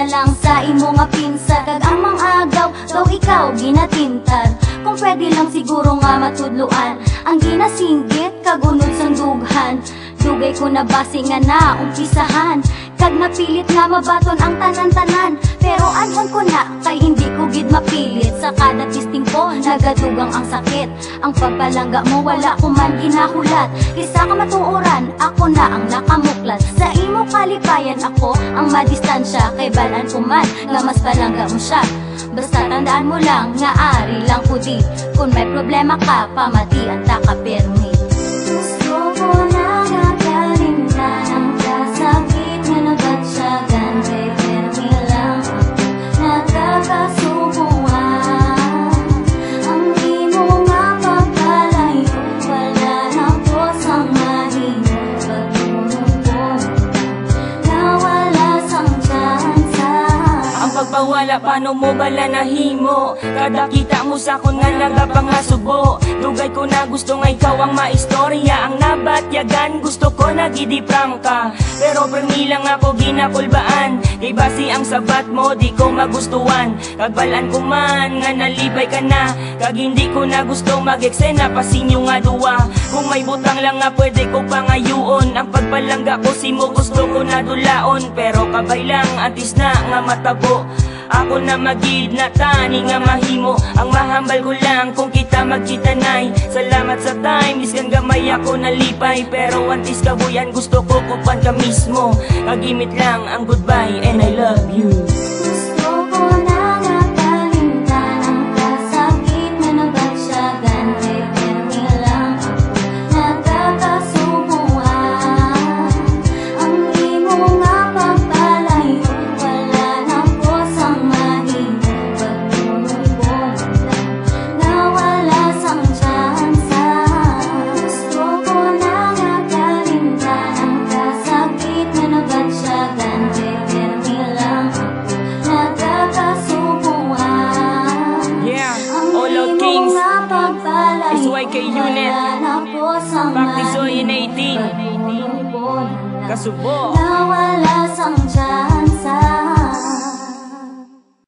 na lang sa imo nga pinsa, kag amang agaw daw ikaw ginatintan. Kung pwede lang siguro nga matudluan ang ginasinggit kag unod sang dughan. Dugay ko na basi nga na umpisahan, kag napilit nga mabaton ang tanan-tanan. Pero anhon ko na kay hindi ko gid mapilit, sa kada testing ko nagadugang ang sakit. Ang pagpalangga mo wala ko man ginahulat, kisa ka matuoran ako na ang nakamuklat. Sa imo kalipayan ako ang madistansya, kay balan ko man nga mas palangga mo siya. Basta tandaan mo lang nga ari lang ko di, kung may problema ka pamatian ta ka permi. Gusto ko na nagalindan ang kasakit na nabatsyagan, kay permi lang ako nagkakasubuan. Ang di mo nga pagkalayo, wala na po sa mahirap. Pagtulong ko nawala sang tsansa. Ang pagpawala paano mo bala nahimo, kada kita mo sa kon nga nagapangasubo. Dugay ko na gusto nga ikaw ang maistorya, ang nabatyagan gusto ko nagidipram ka. Pero permi lang ako ginakulbaan, kay basi ang sabat mo di ko magustuhan. Kagbalan ko man nga nalibay ka na, kag hindi ko na gusto mag-eksena pasinyo nga duwa. Kung may butang lang nga pwede ko pangayuon, ang pagpalangga ko simo gusto ko na dulaon. Pero kabay lang antis na nga matabo, ako na magid na tani nga mahimo. Ang mahambal ko lang kung kita magkita nay. Salamat sa time, iskan gamay ako nalipay. Pero antis kabuyan gusto ko kupan ka mismo. Kagimit lang ang goodbye and I love you. Gusto ko na nakalimtan ang kasakit na nabatsyagan, kay permi lang ako nagkakasubuan. Ang imo nga pagpalayo, wala na po sang mahirap. Pagtulong ko lang nawala sang tsansa. Gusto ko na nakalimtan ang kasakit na nabatsyagan, kay permi lang ako nagkakasubuan. Yeah, Ang All Out imo Kings, nga pagpalayo, SYK Unit, wala na po sang Practice Zoe in mahirap. 18, Pagtulong ko lang Kasubo. nawala